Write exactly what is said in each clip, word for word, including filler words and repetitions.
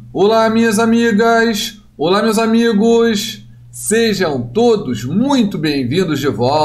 Olá, minhas amigas! Olá, meus amigos! Sejam todos muito bem-vindos de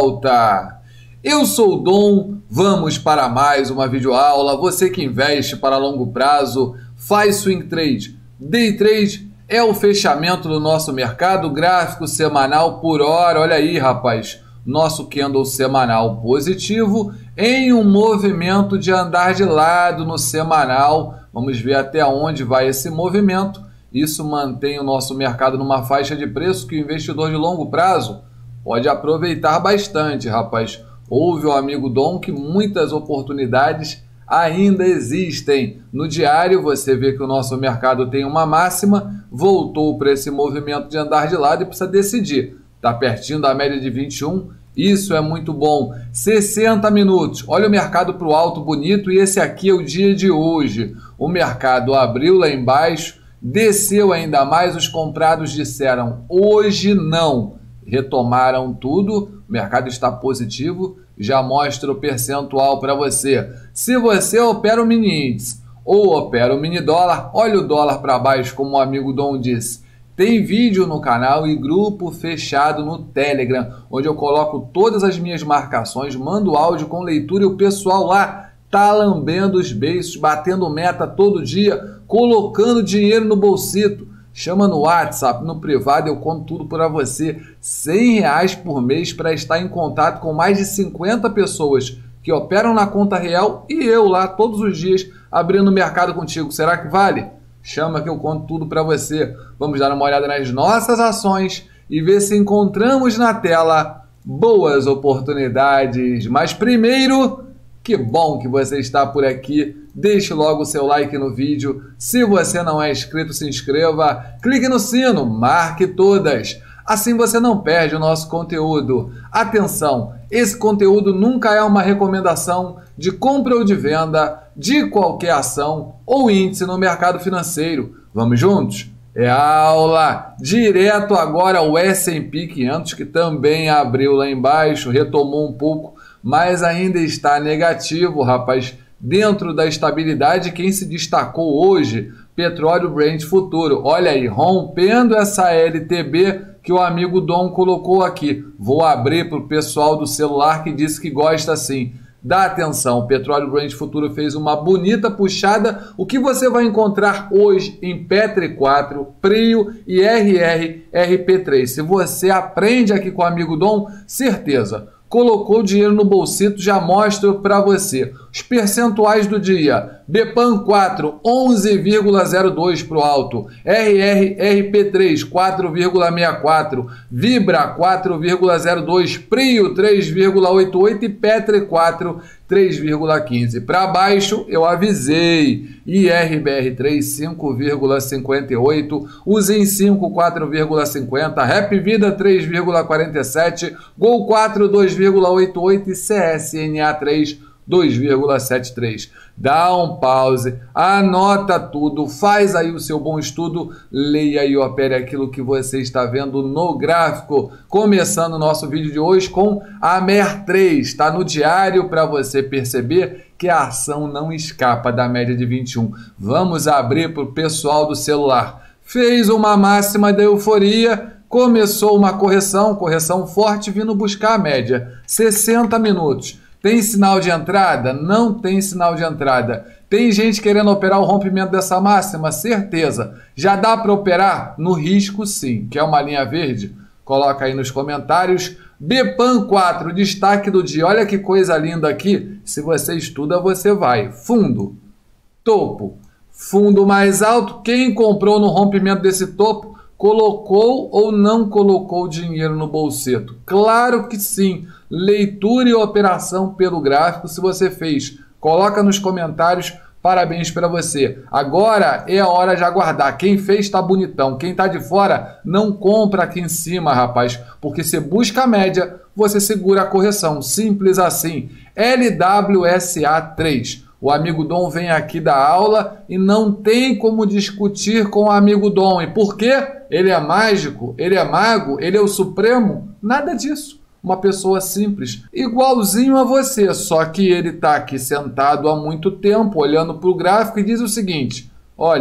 volta! Eu sou o Dom, vamos para mais uma videoaula. Você que investe para longo prazo, faz swing trade. Day trade é o fechamento do nosso mercado gráfico semanal por hora. Olha aí, rapaz, nosso candle semanal positivo em um movimento de andar de lado no semanal. Vamos ver até onde vai esse movimento. Isso mantém o nosso mercado numa faixa de preço que o investidor de longo prazo pode aproveitar bastante, rapaz. Ouve o amigo Dom que muitas oportunidades ainda existem. No diário você vê que o nosso mercado tem uma máxima, voltou para esse movimento de andar de lado e precisa decidir. Está pertinho da média de vinte e um, isso é muito bom. sessenta minutos, olha o mercado para o alto bonito e esse aqui é o dia de hoje. O mercado abriu lá embaixo, desceu ainda mais, os comprados disseram hoje não. Retomaram tudo, o mercado está positivo, já mostra o percentual para você. Se você opera o mini índice ou opera o mini dólar, olha o dólar para baixo, como o amigo Dom disse. Tem vídeo no canal e grupo fechado no Telegram, onde eu coloco todas as minhas marcações, mando áudio com leitura e o pessoal lá tá lambendo os beiços, batendo meta todo dia, colocando dinheiro no bolsito. Chama no WhatsApp, no privado, eu conto tudo para você. cem reais por mês para estar em contato com mais de cinquenta pessoas que operam na conta real e eu lá todos os dias abrindo o mercado contigo. Será que vale? Chama que eu conto tudo para você. Vamos dar uma olhada nas nossas ações e ver se encontramos na tela boas oportunidades. Mas primeiro, que bom que você está por aqui. Deixe logo o seu like no vídeo. Se você não é inscrito, se inscreva. Clique no sino, marque todas. Assim você não perde o nosso conteúdo. Atenção, esse conteúdo nunca é uma recomendação de compra ou de venda de qualquer ação ou índice no mercado financeiro. Vamos juntos? É aula! Direto agora o S e P quinhentos, que também abriu lá embaixo, retomou um pouco, mas ainda está negativo, rapaz. Dentro da estabilidade, quem se destacou hoje? Petróleo Brent futuro. Olha aí, rompendo essa L T B que o amigo Dom colocou aqui. Vou abrir para o pessoal do celular que disse que gosta assim. Dá atenção, o Petróleo Brent futuro fez uma bonita puxada. O que você vai encontrar hoje em Petri quatro, Prio e R R R P três? Se você aprende aqui com o amigo Dom, certeza. Colocou dinheiro no bolsito, já mostro para você. Os percentuais do dia. B P A N quatro, onze vírgula zero dois para o alto. R R R P três, quatro vírgula sessenta e quatro. Vibra, quatro vírgula zero dois. Prio, três vírgula oitenta e oito. E Petri quatro, três vírgula quinze. Para baixo, eu avisei. I R B R três, cinco vírgula cinquenta e oito. Uzin cinco, quatro vírgula cinquenta. Rap Vida, três vírgula quarenta e sete. Gol quatro, dois vírgula oitenta e oito. E C S N A três, dois vírgula setenta e três. Dá um pause, anota tudo, faz aí o seu bom estudo, leia e opere aquilo que você está vendo no gráfico. Começando o nosso vídeo de hoje com a Mer três, está no diário para você perceber que a ação não escapa da média de vinte e um. Vamos abrir para o pessoal do celular. Fez uma máxima da euforia, começou uma correção, correção forte vindo buscar a média, sessenta minutos. Tem sinal de entrada? Não tem sinal de entrada. Tem gente querendo operar o rompimento dessa máxima? Certeza. Já dá para operar? No risco, sim. Quer uma linha verde? Coloca aí nos comentários. B P A N quatro, destaque do dia. Olha que coisa linda aqui. Se você estuda, você vai. Fundo. Topo. Fundo mais alto. Quem comprou no rompimento desse topo, colocou ou não colocou dinheiro no bolsito? Claro que sim. Leitura e operação pelo gráfico, se você fez, coloca nos comentários, parabéns para você. Agora é a hora de aguardar. Quem fez está bonitão, quem está de fora não compra aqui em cima, rapaz, porque você busca a média, você segura a correção, simples assim. L W S A três. O amigo Dom vem aqui dar aula e não tem como discutir com o amigo Dom. E por quê? Ele é mágico? Ele é mago? Ele é o supremo? Nada disso. Uma pessoa simples, igualzinho a você, só que ele está aqui sentado há muito tempo, olhando para o gráfico e diz o seguinte: olha,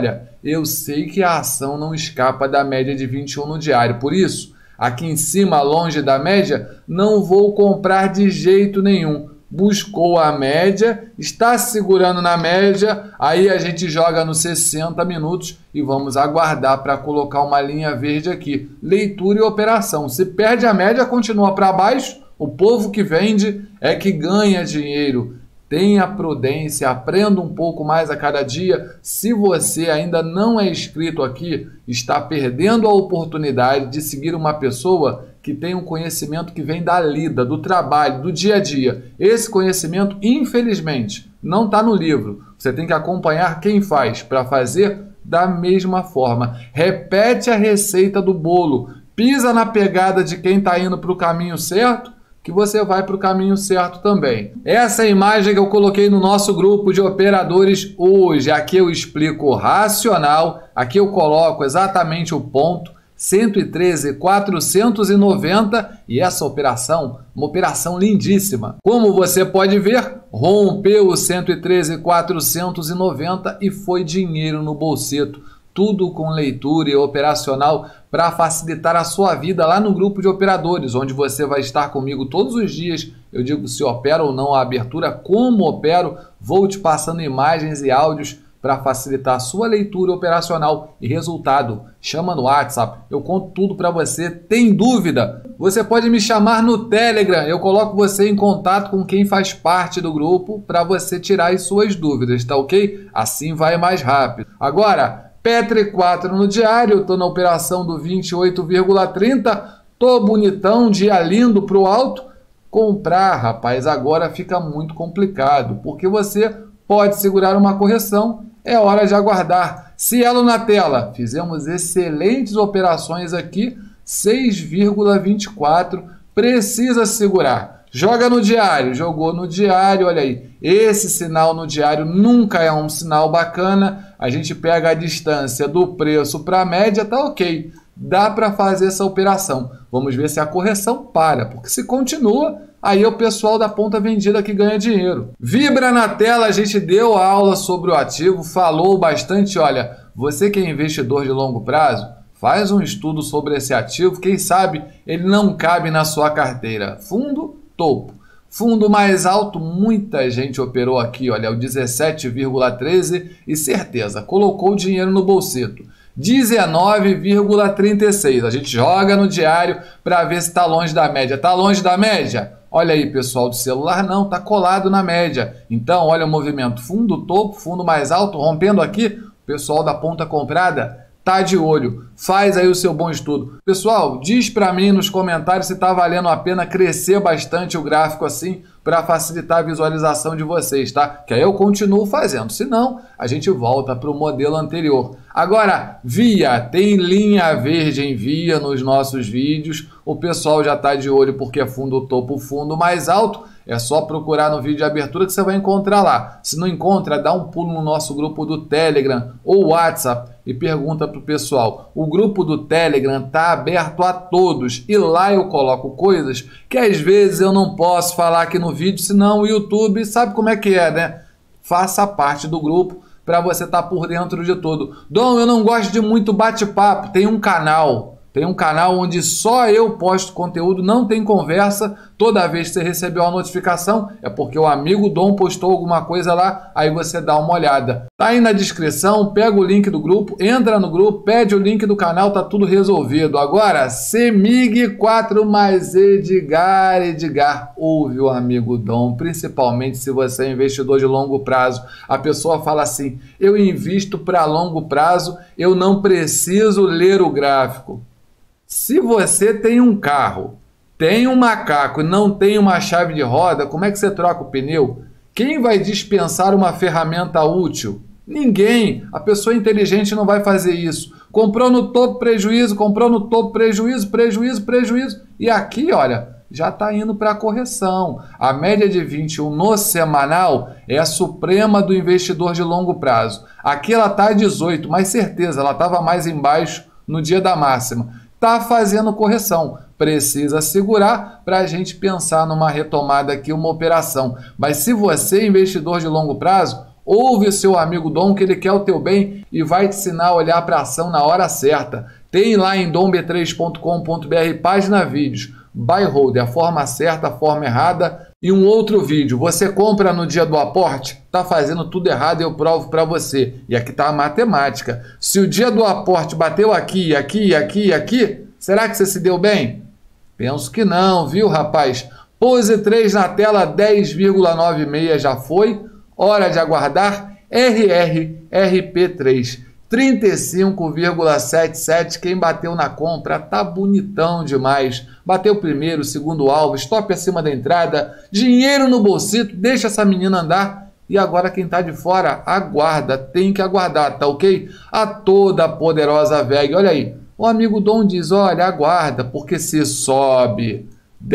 eu sei que a ação não escapa da média de vinte e um no diário. Por isso, aqui em cima, longe da média, não vou comprar de jeito nenhum. Buscou a média, está segurando na média, aí a gente joga nos sessenta minutos e vamos aguardar para colocar uma linha verde aqui. Leitura e operação. Se perde a média, continua para baixo. O povo que vende é que ganha dinheiro. Tenha prudência, aprenda um pouco mais a cada dia. Se você ainda não é inscrito aqui, está perdendo a oportunidade de seguir uma pessoa que tem um conhecimento que vem da lida, do trabalho, do dia a dia. Esse conhecimento, infelizmente, não está no livro. Você tem que acompanhar quem faz para fazer da mesma forma. Repete a receita do bolo. Pisa na pegada de quem está indo para o caminho certo, que você vai para o caminho certo também. Essa é a imagem que eu coloquei no nosso grupo de operadores hoje. Aqui eu explico o racional, aqui eu coloco exatamente o ponto, cento e treze mil quatrocentos e noventa, e essa operação, uma operação lindíssima. Como você pode ver, rompeu o cento e treze mil quatrocentos e noventa e foi dinheiro no bolseto. Tudo com leitura e operacional para facilitar a sua vida lá no grupo de operadores, onde você vai estar comigo todos os dias. Eu digo se opera ou não a abertura, como opero, vou te passando imagens e áudios para facilitar a sua leitura operacional e resultado. Chama no WhatsApp, eu conto tudo para você. Tem dúvida? Você pode me chamar no Telegram, eu coloco você em contato com quem faz parte do grupo para você tirar as suas dúvidas, tá ok? Assim vai mais rápido. Agora, Petri quatro no diário, estou na operação do vinte e oito vírgula trinta, tô bonitão, dia lindo para o alto. Comprar, rapaz, agora fica muito complicado, porque você pode segurar uma correção, é hora de aguardar. Cielo na tela, fizemos excelentes operações aqui, seis vírgula vinte e quatro, precisa segurar. Joga no diário, jogou no diário, olha aí. Esse sinal no diário nunca é um sinal bacana. A gente pega a distância do preço para a média, tá ok. Dá para fazer essa operação. Vamos ver se a correção para, porque se continua, aí é o pessoal da ponta vendida que ganha dinheiro. Vibra na tela, a gente deu aula sobre o ativo, falou bastante. Olha, você que é investidor de longo prazo, faz um estudo sobre esse ativo, quem sabe ele não cabe na sua carteira. Fundo, topo. Fundo mais alto, muita gente operou aqui, olha, o dezessete vírgula treze e certeza, colocou o dinheiro no bolseto. dezenove vírgula trinta e seis, a gente joga no diário para ver se está longe da média. Está longe da média? Olha aí, pessoal do celular, não, está colado na média. Então, olha o movimento, fundo topo, fundo mais alto, rompendo aqui, o pessoal da ponta comprada tá de olho, faz aí o seu bom estudo. Pessoal, diz para mim nos comentários se está valendo a pena crescer bastante o gráfico assim para facilitar a visualização de vocês, tá? Que aí eu continuo fazendo, senão a gente volta para o modelo anterior. Agora, via, tem linha verde em via nos nossos vídeos, o pessoal já tá de olho porque é fundo topo, fundo mais alto. É só procurar no vídeo de abertura que você vai encontrar lá. Se não encontra, dá um pulo no nosso grupo do Telegram ou WhatsApp e pergunta para o pessoal. O grupo do Telegram está aberto a todos e lá eu coloco coisas que às vezes eu não posso falar aqui no vídeo, senão o YouTube sabe como é que é, né? Faça parte do grupo para você estar tá por dentro de tudo. Dom, eu não gosto de muito bate-papo. Tem um canal... Tem um canal onde só eu posto conteúdo, não tem conversa. Toda vez que você recebeu a notificação, é porque o amigo Dom postou alguma coisa lá, aí você dá uma olhada. Tá aí na descrição, pega o link do grupo, entra no grupo, pede o link do canal, tá tudo resolvido. Agora, Semig quatro mais Edgar, Edgar, ouve o amigo Dom, principalmente se você é investidor de longo prazo. A pessoa fala assim, eu invisto para longo prazo, eu não preciso ler o gráfico. Se você tem um carro, tem um macaco e não tem uma chave de roda, como é que você troca o pneu? Quem vai dispensar uma ferramenta útil? Ninguém. A pessoa inteligente não vai fazer isso. Comprou no topo, prejuízo, comprou no topo, prejuízo, prejuízo, prejuízo. E aqui, olha, já está indo para a correção. A média de vinte e um no semanal é a suprema do investidor de longo prazo. Aqui ela está a dezoito, mas certeza, ela estava mais embaixo no dia da máxima. Está fazendo correção, precisa segurar para a gente pensar numa retomada aqui, uma operação. Mas se você é investidor de longo prazo, Ouve o seu amigo Dom, que ele quer o teu bem e vai te ensinar a olhar para a ação na hora certa. Tem lá em dom b três ponto com ponto b r página vídeos, buy hold, a forma certa, a forma errada e um outro vídeo. Você compra no dia do aporte, tá fazendo tudo errado, eu provo para você. E aqui tá a matemática. Se o dia do aporte bateu aqui, aqui, aqui, aqui, será que você se deu bem? Penso que não, viu, rapaz? Pose três na tela, dez vírgula noventa e seis já foi. Hora de aguardar. R R R P três, trinta e cinco vírgula setenta e sete. Quem bateu na compra tá bonitão demais. Bateu o primeiro, segundo alvo, stop acima da entrada, dinheiro no bolsito, deixa essa menina andar. E agora quem tá de fora, aguarda, tem que aguardar, tá ok? A toda poderosa V E G, olha aí. O amigo Dom diz, olha, aguarda, porque se sobe,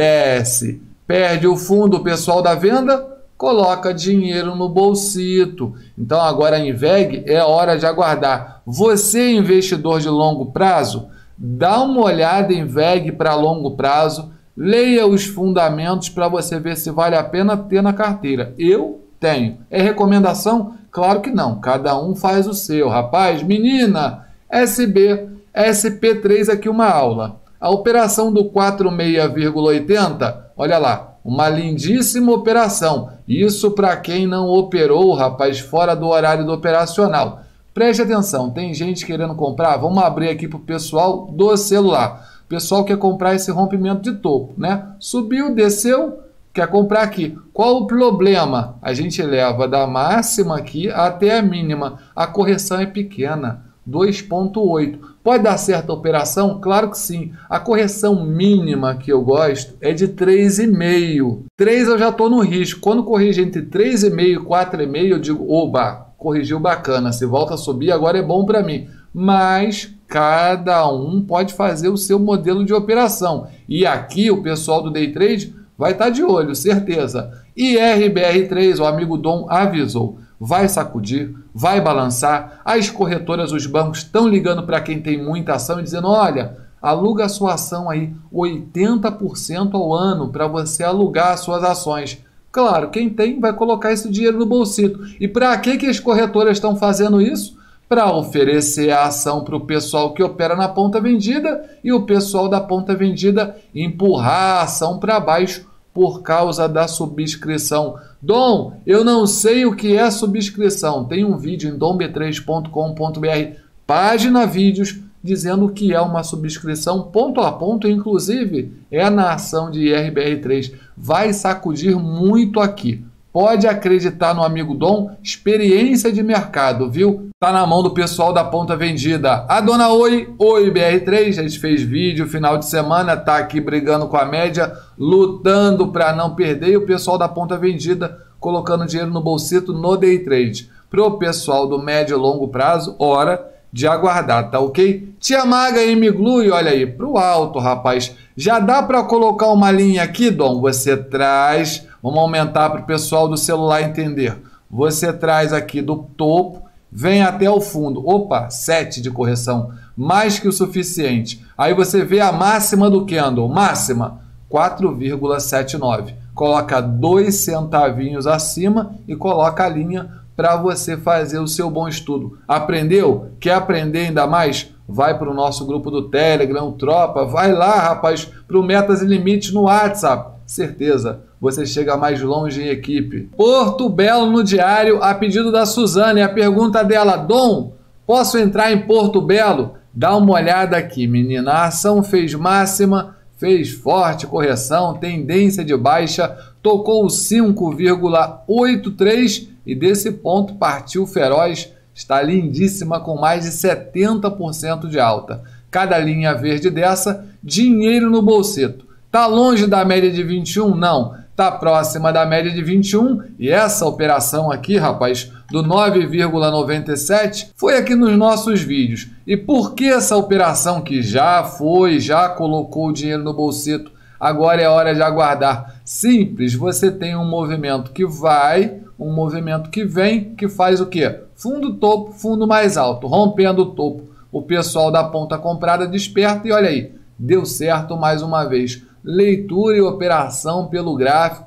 desce, perde o fundo, o pessoal da venda coloca dinheiro no bolsito. Então agora em V E G é hora de aguardar. Você, investidor de longo prazo, dá uma olhada em V E G para longo prazo, leia os fundamentos para você ver se vale a pena ter na carteira. Eu tenho. É recomendação? Claro que não. Cada um faz o seu. Rapaz, menina, S B, S P três aqui uma aula. A operação do quarenta e seis vírgula oitenta, olha lá, uma lindíssima operação. Isso para quem não operou, rapaz, fora do horário do operacional. Preste atenção, tem gente querendo comprar? Vamos abrir aqui para o pessoal do celular. O pessoal quer comprar esse rompimento de topo, né? Subiu, desceu, quer comprar aqui. Qual o problema? A gente leva da máxima aqui até a mínima. A correção é pequena, dois ponto oito. Pode dar certa operação? Claro que sim. A correção mínima que eu gosto é de três vírgula cinco. três eu já estou no risco. Quando corrige entre três vírgula cinco e quatro vírgula cinco, eu digo, oba, corrigiu bacana. Se volta a subir, agora é bom para mim. Mas cada um pode fazer o seu modelo de operação. E aqui o pessoal do Day Trade vai estar de olho, certeza. E R B R três, o amigo Dom avisou. Vai sacudir, vai balançar. As corretoras, os bancos estão ligando para quem tem muita ação e dizendo, olha, aluga a sua ação aí, oitenta por cento ao ano para você alugar as suas ações. Claro, quem tem vai colocar esse dinheiro no bolsito. E para que, que as corretoras estão fazendo isso? Para oferecer a ação para o pessoal que opera na ponta vendida e o pessoal da ponta vendida empurrar a ação para baixo por causa da subscrição. Dom, eu não sei o que é subscrição. Tem um vídeo em dom b três ponto com ponto b r, página vídeos, dizendo o que é uma subscrição, ponto a ponto, inclusive é na ação de R B R três. Vai sacudir muito aqui. Pode acreditar no amigo Dom, experiência de mercado, viu? Tá na mão do pessoal da ponta vendida. A dona Oi, Oi B R três, a gente fez vídeo final de semana, tá aqui brigando com a média, lutando para não perder, e o pessoal da ponta vendida colocando dinheiro no bolsito no Day Trade. Pro pessoal do médio e longo prazo, hora de aguardar, tá ok? Tia Maga e Miglu, e olha aí, pro alto, rapaz. Já dá para colocar uma linha aqui, Dom? Você traz, vamos aumentar para o pessoal do celular entender. Você traz aqui do topo, vem até o fundo. Opa, sete de correção, mais que o suficiente. Aí você vê a máxima do candle, máxima, quatro vírgula setenta e nove. Coloca dois centavinhos acima e coloca a linha para você fazer o seu bom estudo. Aprendeu? Quer aprender ainda mais? Vai para o nosso grupo do Telegram, tropa, vai lá, rapaz, para o Metas e Limites no WhatsApp. Certeza, você chega mais longe em equipe. Porto Belo no diário, a pedido da Suzane, a pergunta dela, Dom, posso entrar em Porto Belo? Dá uma olhada aqui, menina, a ação fez máxima, fez forte correção, tendência de baixa, tocou cinco vírgula oitenta e três e desse ponto partiu feroz, está lindíssima com mais de setenta por cento de alta. Cada linha verde dessa, dinheiro no bolsito. Está longe da média de vinte e um? Não. Está próxima da média de vinte e um e essa operação aqui, rapaz, do nove vírgula noventa e sete foi aqui nos nossos vídeos. E por que essa operação que já foi, já colocou o dinheiro no bolsito, agora é hora de aguardar? Simples, você tem um movimento que vai, um movimento que vem, que faz o quê? Fundo topo, fundo mais alto, rompendo o topo. O pessoal da ponta comprada desperta e olha aí, deu certo mais uma vez. Leitura e operação pelo gráfico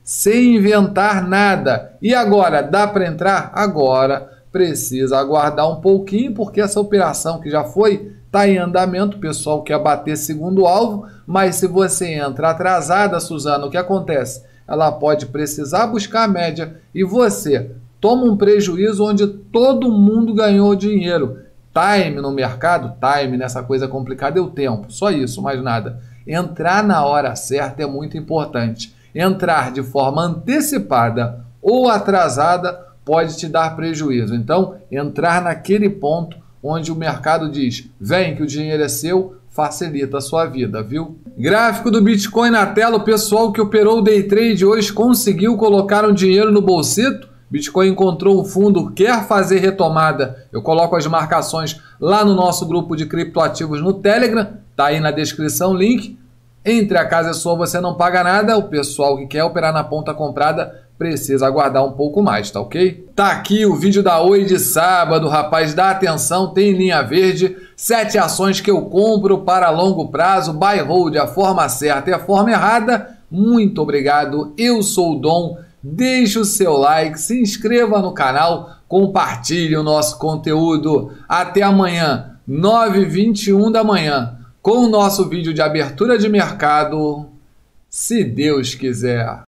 sem inventar nada. E agora, dá para entrar? Agora precisa aguardar um pouquinho, porque essa operação que já foi está em andamento. O pessoal quer bater segundo alvo, mas se você entra atrasada, Suzana, o que acontece? Ela pode precisar buscar a média e você toma um prejuízo onde todo mundo ganhou dinheiro. Time no mercado, time nessa coisa complicada é o tempo, só isso, mais nada. Entrar na hora certa é muito importante. Entrar de forma antecipada ou atrasada pode te dar prejuízo. Então, entrar naquele ponto onde o mercado diz, vem que o dinheiro é seu, facilita a sua vida, viu? Gráfico do Bitcoin na tela, o pessoal que operou o Day Trade hoje conseguiu colocar um dinheiro no bolsito. Bitcoin encontrou um fundo, quer fazer retomada. Eu coloco as marcações lá no nosso grupo de criptoativos no Telegram, tá aí na descrição o link. Entre a casa é sua, você não paga nada. O pessoal que quer operar na ponta comprada precisa aguardar um pouco mais, tá ok? Tá aqui o vídeo da Oi de sábado, rapaz, dá atenção, tem linha verde, sete ações que eu compro para longo prazo, buy hold, a forma certa e a forma errada. Muito obrigado, eu sou o Dom, deixe o seu like, se inscreva no canal, compartilhe o nosso conteúdo. Até amanhã, nove e vinte e um da manhã, com o nosso vídeo de abertura de mercado, se Deus quiser.